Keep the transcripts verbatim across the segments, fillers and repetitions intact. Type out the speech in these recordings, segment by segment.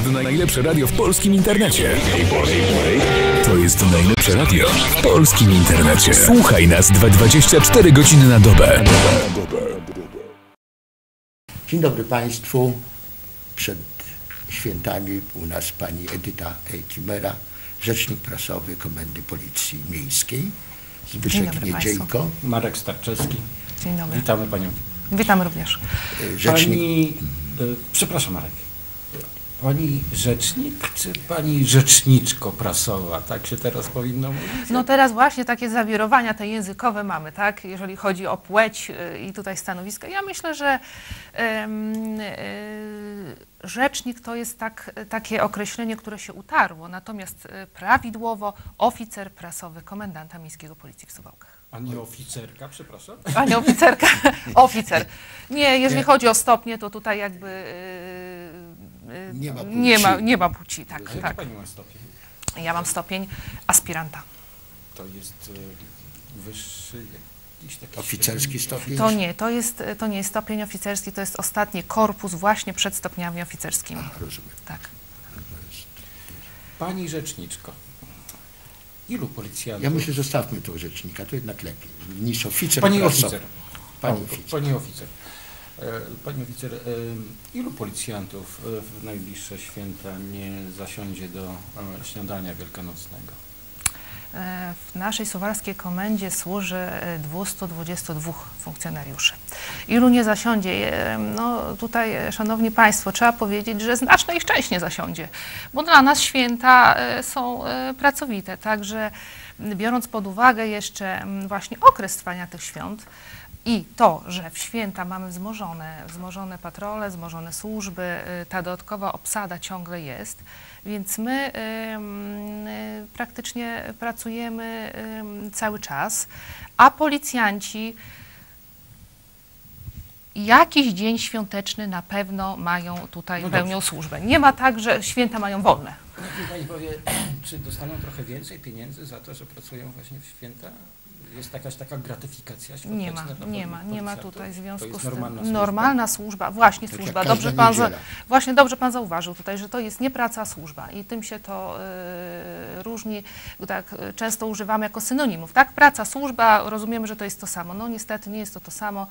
jest najlepsze radio w polskim internecie. To jest najlepsze radio w polskim internecie. Słuchaj nas dwadzieścia cztery godziny na dobę. Dzień dobry Państwu. Przed świętami u nas pani Edyta Kimera, rzecznik prasowy Komendy Policji Miejskiej. Zbyszek Niedziejko. Marek Starczewski. Dzień dobry. Witamy Panią. Witamy również. Rzecznik... Pani, y, przepraszam Marek, Pani rzecznik czy Pani rzeczniczko prasowa? Tak się teraz powinno mówić? No teraz właśnie takie zawirowania te językowe mamy, tak? Jeżeli chodzi o płeć y, i tutaj stanowisko. Ja myślę, że y, y, rzecznik to jest tak, takie określenie, które się utarło, natomiast y, prawidłowo oficer prasowy komendanta Miejskiego Policji w Suwałkach. A nie oficerka, przepraszam? A nie oficerka, oficer. Nie, jeżeli Nie. chodzi o stopnie, to tutaj jakby yy, yy, Nie ma płci. nie ma, nie ma płci. Tak, Jaki tak. Pani ma stopień? Ja mam stopień aspiranta. To jest y, wyższy jakiś taki... Oficerski stopień? To nie, to, jest, to nie jest stopień oficerski, to jest ostatni korpus właśnie przed stopniami oficerskimi. A, rozumiem. Tak. Pani rzeczniczko, ilu policjantów... Ja myślę, zostawmy tu rzecznika, to jednak lepiej niż oficer Pani prasowy. oficer. Pani O, oficer. Pani oficer. E, Pani oficer, e, ilu policjantów e, w najbliższe święta nie zasiądzie do e, śniadania wielkanocnego? E, W naszej suwalskiej komendzie służy e, dwieście dwadzieścia dwóch funkcjonariuszy. Ilu nie zasiądzie? E, No tutaj, e, szanowni państwo, trzeba powiedzieć, że znaczna ich część nie zasiądzie, bo dla nas święta e, są e, pracowite, także biorąc pod uwagę jeszcze m, właśnie okres trwania tych świąt i to, że w święta mamy wzmożone, wzmożone patrole, wzmożone służby, y, ta dodatkowa obsada ciągle jest, więc my ym, y, praktycznie pracujemy ym, cały czas, a policjanci jakiś dzień świąteczny na pewno mają tutaj, No pełnią dobrze. służbę. Nie ma tak, że święta mają wolne. Niech mi Pani powie, czy dostaną trochę więcej pieniędzy za to, że pracują właśnie w święta? Jest jakaś taka gratyfikacja świąteczna? Nie ma, dla nie ma, nie ma policjantów? tutaj w To związku jest z tym. normalna służba? Normalna służba, właśnie Tak służba. jak Dobrze każda pan, za, niedziela. właśnie dobrze pan zauważył tutaj, że to jest nie praca, a służba i tym się to y, różni, tak y, często używamy jako synonimów, tak? Praca, służba, rozumiemy, że to jest to samo. No niestety nie jest to to samo.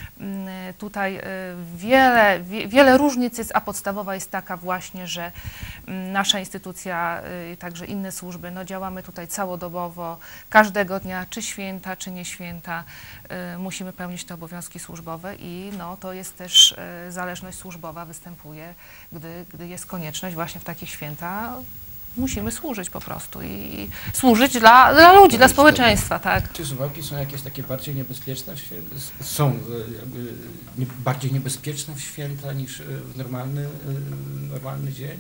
Y, tutaj y, wiele, wie, wiele różnic jest, a podstawowa jest taka właśnie, że y, nasza instytucja, y, także inne służby, no działamy tutaj całodobowo, każdego dnia, czy święta, czy nie święta, y, musimy pełnić te obowiązki służbowe i no, to jest też y, zależność służbowa występuje, gdy, gdy jest konieczność właśnie w takich święta. Musimy służyć po prostu i służyć dla, dla ludzi, dla społeczeństwa, tak. Czy Suwałki są jakieś takie bardziej niebezpieczne? w świę- Są e, jakby nie, bardziej niebezpieczne w święta niż e, w normalny, e, normalny dzień?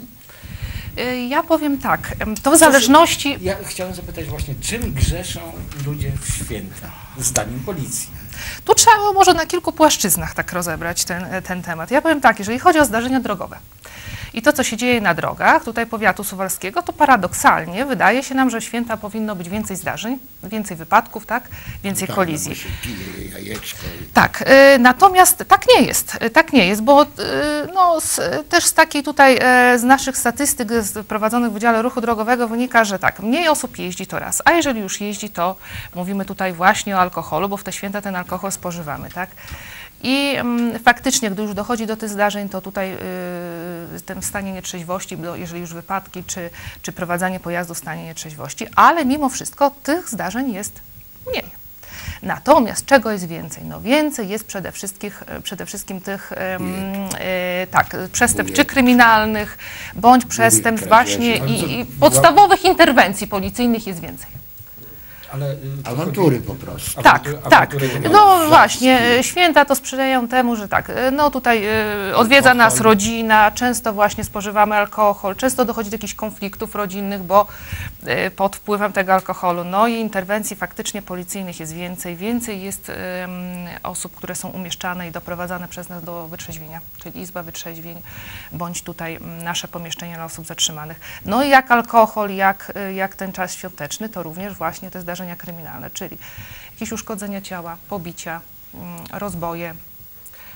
Y, Ja powiem tak, em, to w zależności... Ja chciałem zapytać właśnie, czym grzeszą ludzie w święta, zdaniem policji? Tu trzeba może na kilku płaszczyznach tak rozebrać ten, ten temat. Ja powiem tak, jeżeli chodzi o zdarzenia drogowe i to, co się dzieje na drogach tutaj powiatu suwalskiego, to paradoksalnie wydaje się nam, że święta powinno być więcej zdarzeń, więcej wypadków, tak, więcej Tak, kolizji. no bo się pije jajeczko i... Tak, y, natomiast tak nie jest, y, tak nie jest, bo y, no, z, też z takiej tutaj, e, z naszych statystyk z prowadzonych w Wydziale Ruchu Drogowego wynika, że tak, mniej osób jeździ to raz, a jeżeli już jeździ, to mówimy tutaj właśnie o alkoholu, bo w te święta ten alkohol spożywamy, tak. I mm, faktycznie, gdy już dochodzi do tych zdarzeń, to tutaj y, ten w stanie nietrzeźwości, bo jeżeli już wypadki, czy, czy prowadzenie pojazdu w stanie nietrzeźwości, ale mimo wszystko tych zdarzeń jest mniej. Natomiast czego jest więcej? No więcej jest przede wszystkim, przede wszystkim tych em, e, tak, przestępstw czy kryminalnych, bądź przestępstw właśnie i, i podstawowych interwencji policyjnych jest więcej. Ale, y, to Awantury chodzi- po prostu. Tak, awantury- tak. awantury- No właśnie, e, święta to sprzyjają temu, że tak, e, no tutaj e, odwiedza nas Alkohol. rodzina, często właśnie spożywamy alkohol, często dochodzi do jakichś konfliktów rodzinnych, bo e, pod wpływem tego alkoholu, no i interwencji faktycznie policyjnych jest więcej, więcej jest em, osób, które są umieszczane i doprowadzane przez nas do wytrzeźwienia, czyli Izba Wytrzeźwień, bądź tutaj m, nasze pomieszczenia dla osób zatrzymanych. No i jak alkohol, jak, e, jak ten czas świąteczny, to również właśnie te zdarzenia kryminalne, czyli jakieś uszkodzenia ciała, pobicia, mm, rozboje,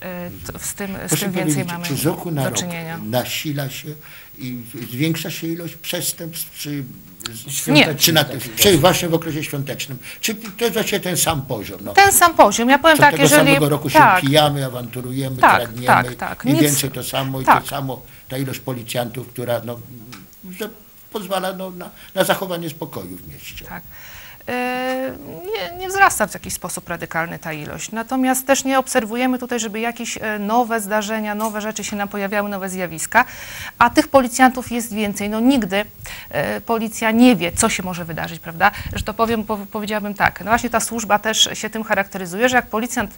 t- z tym, z Proszę tym więcej powiedzieć, mamy czy z roku na do rok czynienia. nasila się i zwiększa się ilość przestępstw przy, Świąteczny czy na, taki czy właśnie w okresie świątecznym? Czy to jest właśnie ten sam poziom? No, Ten sam poziom. Ja powiem co tak, tego jeżeli... samego roku się tak, pijamy, awanturujemy, Tak, kradniemy, tak, tak. mniej Nic- więcej to samo i tak. to samo ta ilość policjantów, która no, że pozwala no, na, na zachowanie spokoju w mieście. tak. E, Nie, nie wzrasta w jakiś sposób radykalny ta ilość. Natomiast też nie obserwujemy tutaj, żeby jakieś e, nowe zdarzenia, nowe rzeczy się nam pojawiały, nowe zjawiska, a tych policjantów jest więcej. No nigdy e, policja nie wie, co się może wydarzyć, prawda? Że to powiem, po, powiedziałabym tak, no właśnie ta służba też się tym charakteryzuje, że jak policjant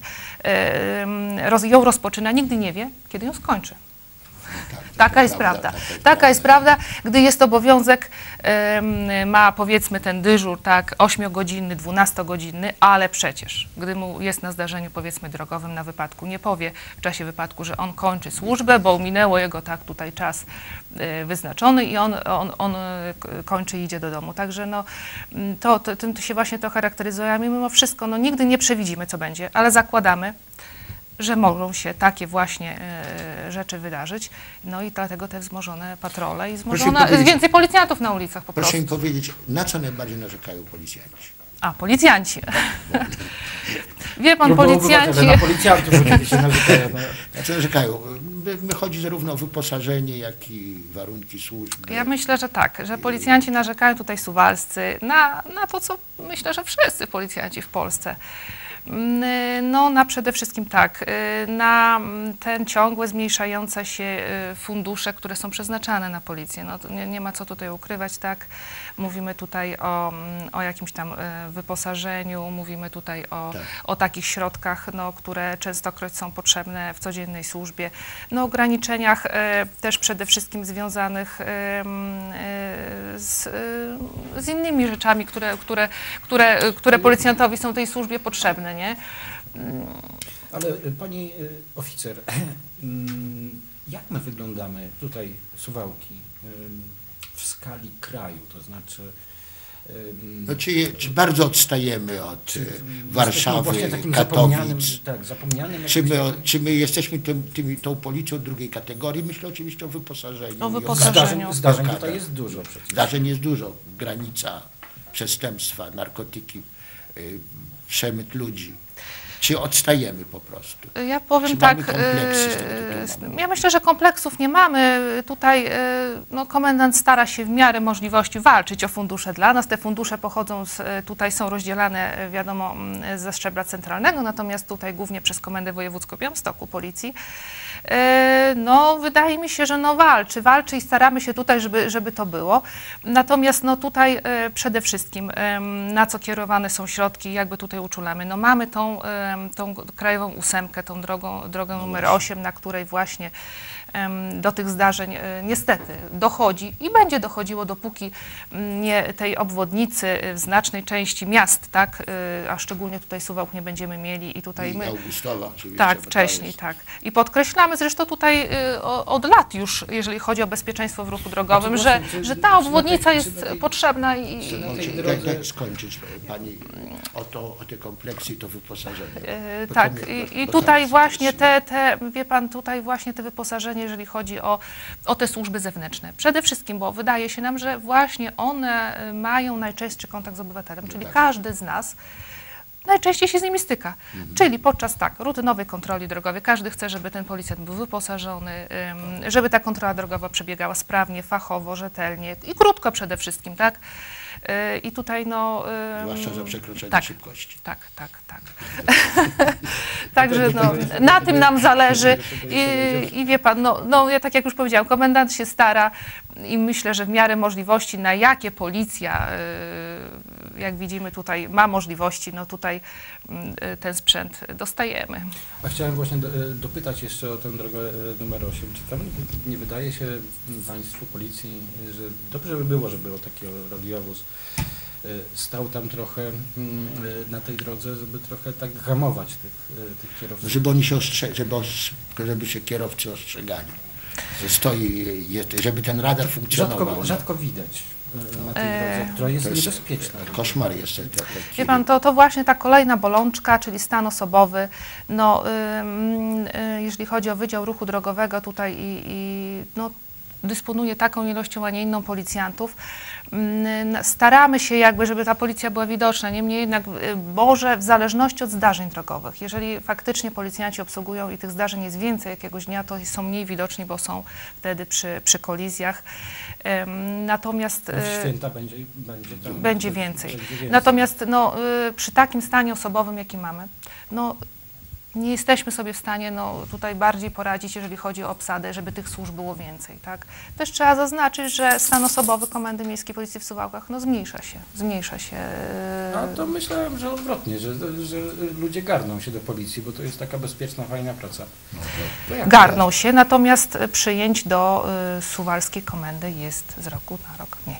e, roz, ją rozpoczyna, nigdy nie wie, kiedy ją skończy. Taka jest prawda. Taka jest prawda, gdy jest obowiązek, em, ma powiedzmy ten dyżur, tak, ośmiogodzinny, dwunastogodzinny, ale przecież, gdy mu jest na zdarzeniu powiedzmy drogowym na wypadku, nie powie w czasie wypadku, że on kończy służbę, bo minęło jego tak tutaj czas e, wyznaczony i on, on, on e, kończy i idzie do domu. Także no, m, to, to, tym to się właśnie to charakteryzuje, a mimo wszystko no, nigdy nie przewidzimy, co będzie, ale zakładamy, że mogą się takie właśnie e, rzeczy wydarzyć. No i dlatego te wzmożone patrole i wzmożone, powiedzieć- więcej policjantów na ulicach po Proszę prostu. mi powiedzieć, na co najbardziej narzekają policjanci? A, policjanci. Wie pan, Próbował policjanci... obywatele, Na policjantów oczywiście narzekają. No. Na co narzekają? My, my chodzi zarówno o wyposażenie, jak i warunki służby. Ja myślę, że tak, że policjanci narzekają tutaj suwalscy na, na to, co myślę, że wszyscy policjanci w Polsce. Mm, No, na przede wszystkim tak, y, na mm, ten ciągłe zmniejszające się y, fundusze, które są przeznaczane na policję. No, to nie, nie ma co tutaj ukrywać, tak. Mówimy tutaj o, mm, o jakimś tam y, wyposażeniu, mówimy tutaj o, Tak. o takich środkach, no, które częstokroć są potrzebne w codziennej służbie. No, ograniczeniach y, też przede wszystkim związanych y, y, z, y, z innymi rzeczami, które, które, które, które policjantowi są tej służbie potrzebne, nie? Ale y, pani y, oficer, mm, jak my wyglądamy tutaj, Suwałki, y, w skali kraju, to znaczy... y, No, czy, czy bardzo odstajemy od czy e, jesteśmy Warszawy, właśnie takim zapomnianym, Katowic? tak, zapomnianym Czy my, jakimś- czy my jesteśmy tym, tymi, tą policją drugiej kategorii? Myślę oczywiście o wyposażeniu. O i wyposażeniu. Zdarzeń, zdarzeń blokadach. tutaj jest dużo przecież. Zdarzeń jest dużo. Granica, przestępstwa, narkotyki, y, przemyt ludzi. Czy odstajemy po prostu? Ja powiem Czy tak, mamy kompleksy z tego e, tytułu? ja myślę, że kompleksów nie mamy. Tutaj e, no, komendant stara się w miarę możliwości walczyć o fundusze dla nas. Te fundusze pochodzą, z, e, tutaj są rozdzielane, e, wiadomo, m, ze szczebla centralnego, natomiast tutaj głównie przez Komendę Wojewódzką Białymstoku, Policji. E, No, wydaje mi się, że no walczy, walczy i staramy się tutaj, żeby, żeby to było. Natomiast no tutaj e, przede wszystkim em, na co kierowane są środki, jakby tutaj uczulamy. No mamy tą, em, tą krajową ósemkę, tą drogą, drogę numer osiem, na której właśnie em, do tych zdarzeń e, niestety dochodzi i będzie dochodziło, dopóki m, nie tej obwodnicy e, w znacznej części miast, tak, e, a szczególnie tutaj Suwałk nie będziemy mieli i tutaj I my... Augustowa oczywiście. Tak, bo to wcześniej, jest- tak. I podkreślamy zresztą tutaj y, o, od lat już, jeżeli chodzi o bezpieczeństwo w ruchu drogowym, Znaczy że, właśnie, czy- że czy ta na obwodnica tej- jest czy na tej- potrzebna i... czy na No, tej czyli drodze- jak, jak skończyć Pani o, to, o te kompleksy i to wyposażenie? E, Bo to Tak, mnie- i, i bo to tutaj nas właśnie interesuje. te, te, wie pan, tutaj właśnie te wyposażenie, jeżeli chodzi o, o te służby zewnętrzne. Przede wszystkim, bo wydaje się nam, że właśnie one y, mają najczęstszy kontakt z obywatelem, czyli tak. każdy z nas najczęściej się z nimi styka. Mhm. Czyli podczas tak, rutynowej kontroli drogowej każdy chce, żeby ten policjant był wyposażony, ym, żeby ta kontrola drogowa przebiegała sprawnie, fachowo, rzetelnie i krótko przede wszystkim, tak? Yy, I tutaj no... ym, Zwłaszcza za przekroczenie tak. szybkości. Tak, tak, tak. Także no, na tym nam zależy i, i wie pan, no, no ja tak jak już powiedziałam, komendant się stara i myślę, że w miarę możliwości, na jakie policja, y, jak widzimy tutaj, ma możliwości, no tutaj y, ten sprzęt dostajemy. A chciałem właśnie do, dopytać jeszcze o tę drogę e, numer osiem. Czy tam nie wydaje się Państwu, policji, że dobrze by było, żeby o taki radiowóz e, stał tam trochę mm, e, na tej drodze, żeby trochę tak hamować tych, e, tych kierowców? Żeby oni się ostrze- żeby, ostrz- żeby się kierowcy ostrzegali. Że stoi, jest, żeby ten radar funkcjonował. Rzadko, rzadko widać na tej drodze, która jest, To jest niebezpieczna. Koszmar jest ten. Wie pan, to, to właśnie ta kolejna bolączka, czyli stan osobowy. No, ym, y, jeżeli chodzi o Wydział Ruchu Drogowego tutaj i, i no, dysponuje taką ilością, a nie inną policjantów. Staramy się jakby, żeby ta policja była widoczna, niemniej jednak może w zależności od zdarzeń drogowych. Jeżeli faktycznie policjanci obsługują i tych zdarzeń jest więcej jakiegoś dnia, to są mniej widoczni, bo są wtedy przy, przy kolizjach. Natomiast w święta będzie, będzie, tam, będzie więcej. Będzie więcej. Natomiast no, przy takim stanie osobowym, jaki mamy, no, nie jesteśmy sobie w stanie no, tutaj bardziej poradzić, jeżeli chodzi o obsadę, żeby tych służb było więcej. Tak? Też trzeba zaznaczyć, że stan osobowy Komendy Miejskiej Policji w Suwałkach no, zmniejsza się. Zmniejsza się. A to myślałem, że odwrotnie, że, że ludzie garną się do policji, bo to jest taka bezpieczna, fajna praca. No to, to garną się, natomiast przyjęć do y, Suwalskiej Komendy jest z roku na rok mniej.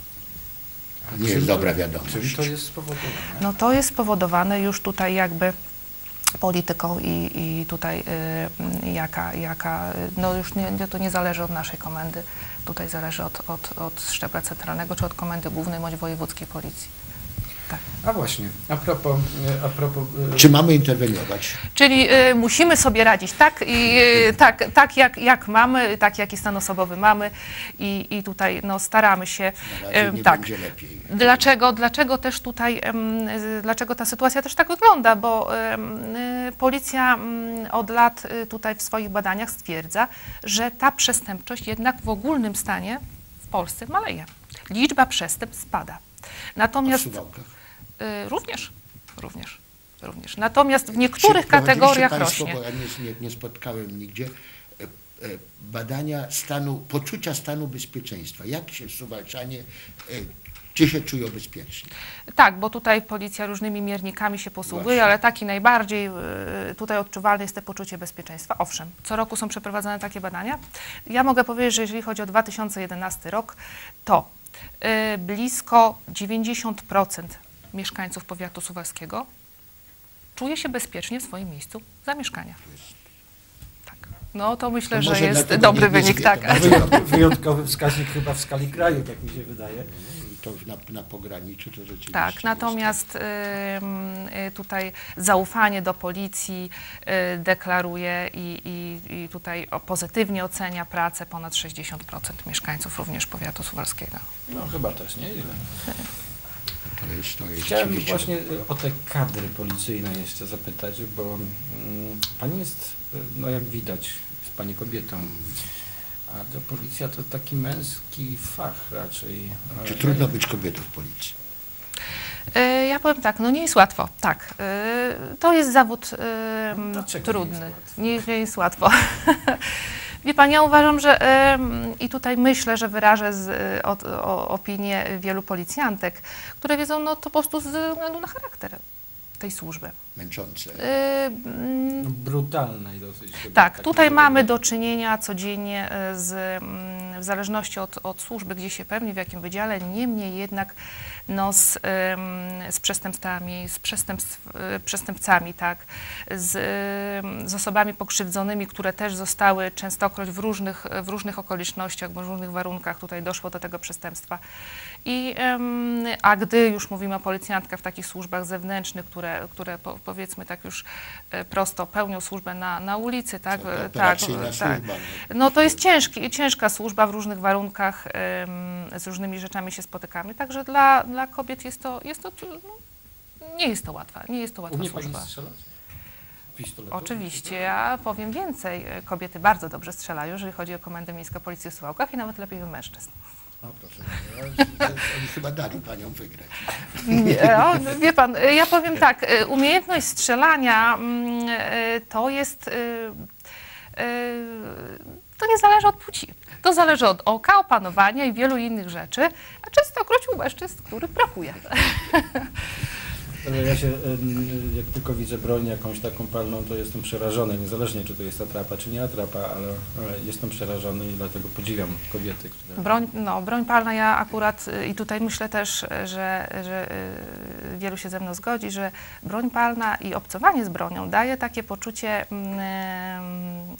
Nie jest dobra wiadomość. Czyli to jest spowodowane? No to jest spowodowane już tutaj jakby polityką i, i tutaj y, jaka, jaka, no już nie, to nie zależy od naszej komendy, tutaj zależy od, od, od szczebla centralnego, czy od komendy głównej bądź wojewódzkiej policji. Tak. A właśnie, a propos... A propos y, Czy mamy interweniować? Czyli y, musimy sobie radzić tak, i, y, tak, tak jak, jak mamy, tak jaki stan osobowy mamy i, i tutaj no, staramy się. Na razie nie y, tak. będzie lepiej. Dlaczego, dlaczego też tutaj, y, dlaczego ta sytuacja też tak wygląda? Bo y, y, policja y, od lat y, tutaj w swoich badaniach stwierdza, że ta przestępczość jednak w ogólnym stanie w Polsce maleje. Liczba przestępstw spada. Natomiast A w Suwałkach? y, również, również, również. Natomiast w niektórych kategoriach państwo, rośnie. Bo ja nie, nie, nie spotkałem nigdzie e, e, badania stanu, poczucia stanu bezpieczeństwa. Jak się Suwalczanie, e, czy się czują bezpiecznie? Tak, bo tutaj policja różnymi miernikami się posługuje, Właśnie. ale taki najbardziej y, tutaj odczuwalne jest to poczucie bezpieczeństwa. Owszem, co roku są przeprowadzane takie badania. Ja mogę powiedzieć, że jeżeli chodzi o dwa tysiące jedenasty rok, to y, blisko dziewięćdziesiąt procent mieszkańców powiatu suwalskiego czuje się bezpiecznie w swoim miejscu zamieszkania. Tak. No to myślę, To że może jest dlatego dobry nie- nie wynik, zwie- tak. to może wyjątkowy, wyjątkowy wskaźnik chyba w skali kraju, tak mi się wydaje. To na, na pograniczu to rzeczywiście Tak, jest natomiast y, y, tutaj zaufanie do policji y, deklaruje i, i, i tutaj o, pozytywnie ocenia pracę ponad sześćdziesiąt procent mieszkańców również powiatu suwalskiego. No chyba też nie ile. To jest, to jest Chciałem rzeczywiście- właśnie o te kadry policyjne jeszcze zapytać, bo mm, pani jest, no jak widać, jest pani kobietą, a to policja to taki męski fach raczej. Czy trudno być kobietą w policji? Y, ja powiem tak, no nie jest łatwo, tak. Y, to jest zawód y, Dlaczego trudny, nie jest łatwo? nie, nie jest łatwo. Wie pan, ja uważam, że y, i tutaj myślę, że wyrażę z, y, o, o, opinię wielu policjantek, które wiedzą, no to po prostu ze względu na charakter tej służby. Męczące. Y, mm, No, brutalnej dosyć. chyba, Tak, takim tutaj mamy trybie. do czynienia codziennie y, z, mm, w zależności od, od służby, gdzie się pełni, w jakim wydziale, niemniej jednak no, z, ym, z przestępstwami, z przestępstw, y, przestępcami, tak, z, ym, z osobami pokrzywdzonymi, które też zostały częstokroć w różnych, w różnych okolicznościach, w różnych warunkach tutaj doszło do tego przestępstwa. I, ym, a gdy już mówimy o policjantkach w takich służbach zewnętrznych, które, które po, powiedzmy tak już y, prosto pełnią służbę na, na ulicy, tak, To y, tak, operacyjna tak. służba, no. No to jest ciężki, ciężka służba w różnych warunkach, ym, z różnymi rzeczami się spotykamy, także dla, dla kobiet jest to, jest to no, nie jest to łatwa, nie jest to łatwa Umie pani służba. strzelać? Pistoletu? Oczywiście, ja powiem więcej, kobiety bardzo dobrze strzelają, jeżeli chodzi o Komendę Miejską Policji w Suwałkach i nawet lepiej od mężczyzn. O, proszę. Oni chyba dali panią wygrać. Nie, o, wie pan, ja powiem tak, umiejętność strzelania mm, y, to jest, y, y, to nie zależy od płci. To zależy od oka, opanowania i wielu innych rzeczy, a częstokroć u mężczyzn, których brakuje. Ale ja się, em, jak tylko widzę broń jakąś taką palną, to jestem przerażony, niezależnie czy to jest atrapa, czy nie atrapa, ale ale jestem przerażony i dlatego podziwiam kobiety, które... Broń, no, broń palna ja akurat y, i tutaj myślę też, że, że y, wielu się ze mną zgodzi, że broń palna i obcowanie z bronią daje takie poczucie mm,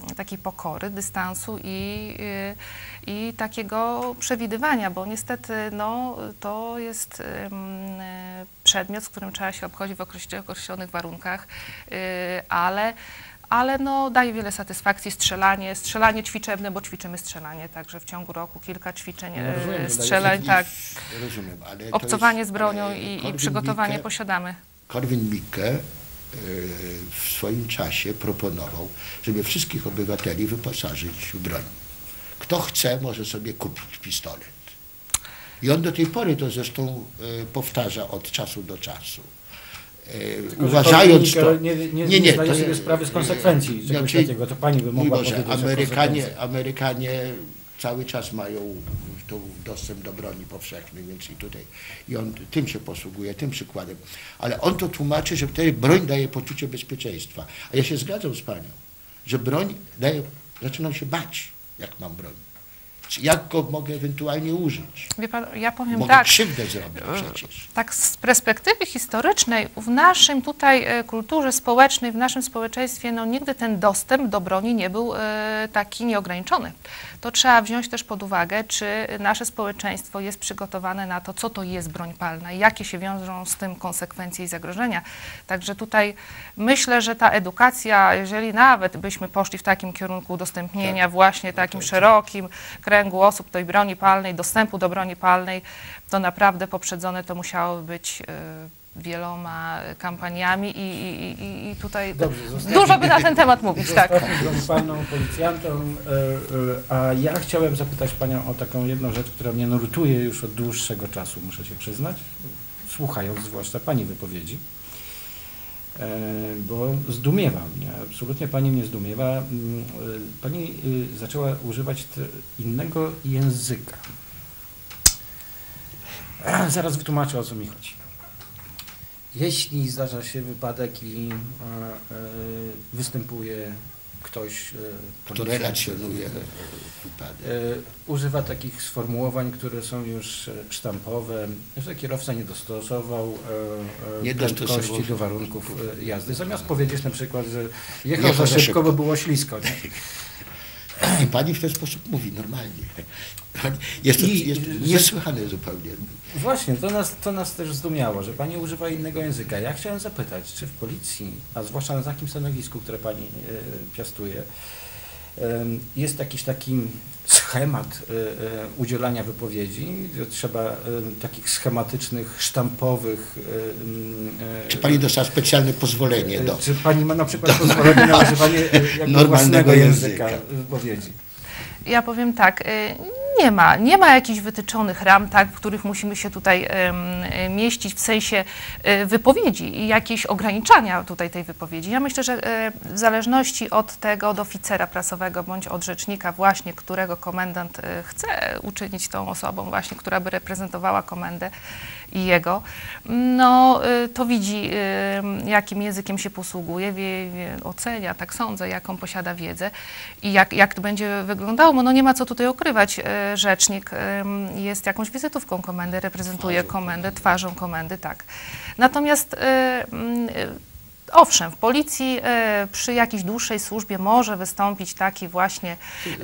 takiej pokory, dystansu i, i takiego przewidywania, bo niestety no, to jest przedmiot, z którym trzeba się obchodzić w określonych warunkach, ale ale no, daje wiele satysfakcji strzelanie, strzelanie ćwiczebne, bo ćwiczymy strzelanie, także w ciągu roku kilka ćwiczeń, no, rozumiem, strzelań, tak, rozumiem, ale obcowanie jest, z bronią i, i przygotowanie Mikke, posiadamy. Korwin-Mikke w swoim czasie proponował, żeby wszystkich obywateli wyposażyć w broń. Kto chce, może sobie kupić pistolet. I on do tej pory to zresztą powtarza od czasu do czasu. Tylko, uważając to, nie, nie, nie, nie, nie zdaje to sobie sprawy z konsekwencji czegoś znaczy, takiego, to pani by mogła Boże, powiedzieć Amerykanie, Amerykanie cały czas mają to dostęp do broni powszechnej, więc i tutaj, i on tym się posługuje, tym przykładem, ale on to tłumaczy, że wtedy broń daje poczucie bezpieczeństwa, a ja się zgadzam z panią, że broń daje, zaczynam się bać, jak mam broń. Jak go mogę ewentualnie użyć? Wie pan, ja powiem mogę tak, krzywdę zrobić przecież. Tak z perspektywy historycznej w naszym tutaj kulturze społecznej, w naszym społeczeństwie, no nigdy ten dostęp do broni nie był e, taki nieograniczony. To trzeba wziąć też pod uwagę, czy nasze społeczeństwo jest przygotowane na to, co to jest broń palna i jakie się wiążą z tym konsekwencje i zagrożenia. Także tutaj myślę, że ta edukacja, jeżeli nawet byśmy poszli w takim kierunku udostępnienia tak. właśnie takim tak. szerokim kręgu osób tej broni palnej, dostępu do broni palnej, to naprawdę poprzedzone to musiało być y, wieloma kampaniami i, i, i, i tutaj Dobrze, dużo by na ten temat mówić. Tak. Broń palną policjantom, y, y, a ja chciałem zapytać panią o taką jedną rzecz, która mnie nurtuje już od dłuższego czasu, muszę się przyznać, słuchając zwłaszcza pani wypowiedzi. Bo zdumiewa mnie, absolutnie pani mnie zdumiewa. Pani zaczęła używać innego języka. Zaraz wytłumaczę, o co mi chodzi. Jeśli zdarza się wypadek i występuje ktoś, kto relacjonuje wypadek, używa takich sformułowań, które są już sztampowe, że kierowca nie dostosował nie prędkości do warunków jazdy. Zamiast powiedzieć na przykład, że jechał, jechał za szybko, bo było ślisko. Nie? I pani w ten sposób mówi normalnie. Jest to, I, jest to niesłychane zupełnie. Właśnie, to nas, to nas też zdumiało, że pani używa innego języka. Ja chciałem zapytać, czy w policji, a zwłaszcza na takim stanowisku, które pani y, piastuje, y, jest jakiś taki schemat y, y, udzielania wypowiedzi, że trzeba y, takich schematycznych, sztampowych... Y, y, czy pani dostała specjalne pozwolenie do... Czy pani ma na przykład do, pozwolenie na używanie y, własnego języka wypowiedzi? Ja powiem tak, nie ma, nie ma jakichś wytyczonych ram, tak, w których musimy się tutaj um, mieścić w sensie um, wypowiedzi i jakieś ograniczania tutaj tej wypowiedzi. Ja myślę, że um, w zależności od tego, od oficera prasowego bądź od rzecznika właśnie, którego komendant um, chce uczynić tą osobą właśnie, która by reprezentowała komendę i jego, no to widzi, jakim językiem się posługuje, wie, wie, ocenia, tak sądzę, jaką posiada wiedzę i jak, jak to będzie wyglądało, bo no nie ma co tutaj ukrywać. Rzecznik jest jakąś wizytówką komendy, reprezentuje komendę, twarzą komendy, tak. Natomiast owszem, w policji e, przy jakiejś dłuższej służbie może wystąpić taki właśnie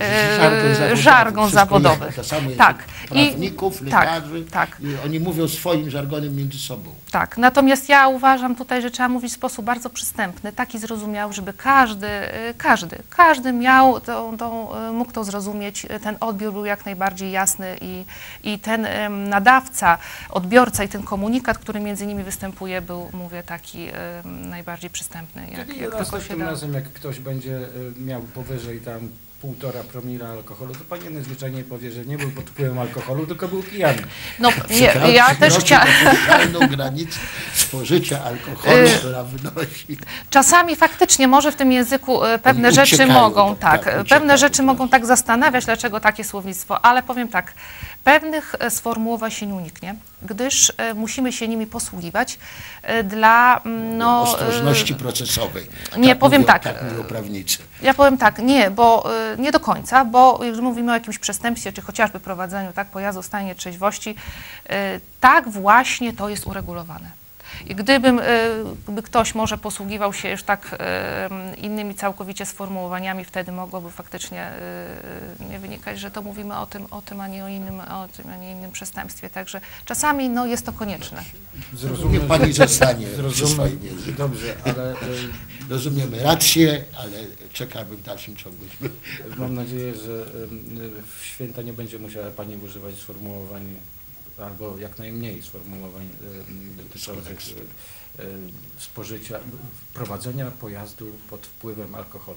e, żargon zawodowy. To samo tak. prawników, I, lekarzy, tak, tak. Oni mówią swoim żargonem między sobą. Tak, natomiast ja uważam tutaj, że trzeba mówić w sposób bardzo przystępny, taki zrozumiały, żeby każdy, każdy, każdy miał tą, tą, mógł to zrozumieć, ten odbiór był jak najbardziej jasny i, i ten um, nadawca, odbiorca i ten komunikat, który między nimi występuje, był, mówię, taki um, najbardziej przystępny, jak, Czyli jak tylko się tym da. razem, jak ktoś będzie miał powyżej tam półtora promila alkoholu, to pani zwyczajnie powie, że nie był pod wpływem alkoholu, tylko był pijany. No, nie, ja też chciałam... Dopuszczalną granicę spożycia alkoholu, która wynosi... Czasami faktycznie może w tym języku pewne Oni rzeczy uciekają, mogą, tak, tak pewne uciekają, rzeczy tak. mogą tak zastanawiać, dlaczego takie słownictwo, ale powiem tak, pewnych sformułowań się nie uniknie, gdyż musimy się nimi posługiwać dla no, ostrożności procesowej. Nie, tak powiem mówią, tak. Tak mówią prawnicy. Ja powiem tak, nie, bo nie do końca, bo jeżeli mówimy o jakimś przestępstwie, czy chociażby prowadzeniu tak, pojazdu w stanie trzeźwości, tak właśnie to jest uregulowane. I gdybym, gdyby ktoś może posługiwał się już tak innymi całkowicie sformułowaniami, wtedy mogłoby faktycznie nie wynikać, że to mówimy o tym, o tym, a nie o innym, o tym, a nie innym przestępstwie. Także czasami no, jest to konieczne. Zrozumiem, pani zostanie przy swoim języku. Dobrze, ale... Rozumiemy rację, ale czekamy w dalszym ciągu. Mam nadzieję, że w święta nie będzie musiała pani używać sformułowań, albo jak najmniej sformułowań dotyczących spożycia, prowadzenia pojazdu pod wpływem alkoholu.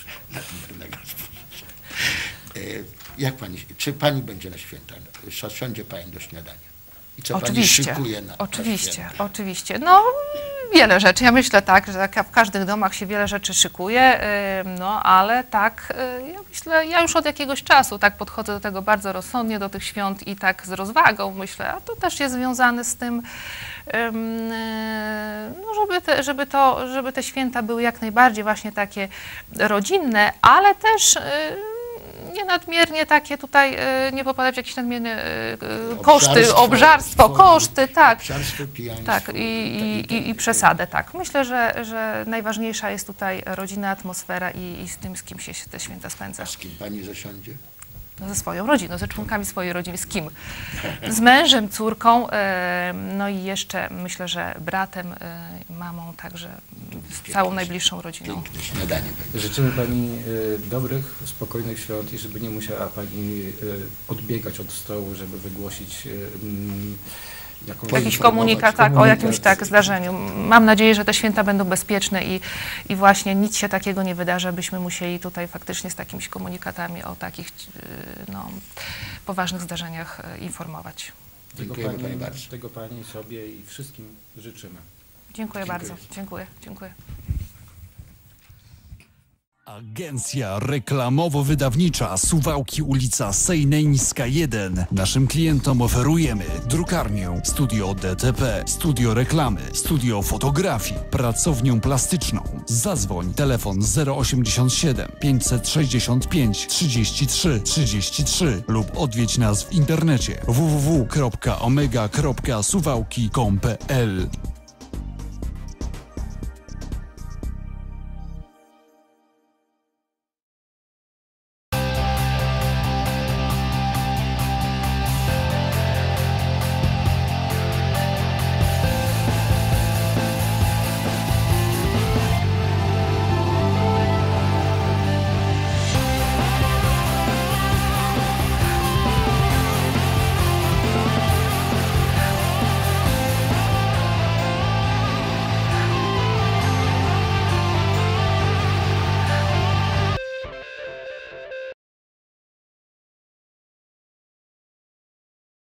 Jak pani, czy pani będzie na święta? Siądzie pani do śniadania? I co Oczywiście, pani szykuje na oczywiście, na święta? oczywiście. No, wiele rzeczy. Ja myślę tak, że w każdych domach się wiele rzeczy szykuje, no ale tak, ja myślę, ja już od jakiegoś czasu tak podchodzę do tego bardzo rozsądnie, do tych świąt i tak z rozwagą myślę, a to też jest związane z tym, no, żeby, te, żeby, to, żeby te święta były jak najbardziej właśnie takie rodzinne, ale też nie nadmiernie takie tutaj, nie popadać w jakieś nadmierne koszty, obżarstwo, obżarstwo koszty, tak, tak i, i, i, i przesadę, tak. Myślę, że, że najważniejsza jest tutaj rodzina, atmosfera i, i z tym, z kim się te święta spędza. A z kim pani zasiądzie? No ze swoją rodziną, ze członkami swojej rodziny. Z kim? Z mężem, córką, no i jeszcze myślę, że bratem, mamą, także z całą najbliższą rodziną. Życzymy pani dobrych, spokojnych świąt i żeby nie musiała pani odbiegać od stołu, żeby wygłosić jakąś jakiś komunikat, tak, o jakimś tak zdarzeniu. Mam nadzieję, że te święta będą bezpieczne i, i właśnie nic się takiego nie wydarzy, abyśmy musieli tutaj faktycznie z takimiś komunikatami o takich no, poważnych zdarzeniach informować. Tego pani, tego pani sobie i wszystkim życzymy. Dziękuję, Dziękuję bardzo. Dziękuję. Dziękuję. Agencja reklamowo-wydawnicza Suwałki, ulica Sejneńska jeden. Naszym klientom oferujemy drukarnię, studio D T P, studio reklamy, studio fotografii, pracownię plastyczną. Zadzwoń, telefon zero osiemdziesiąt siedem pięćset sześćdziesiąt pięć trzydzieści trzy trzydzieści trzy lub odwiedź nas w internecie w w w kropka omega kropka suwałki kropka com kropka p l.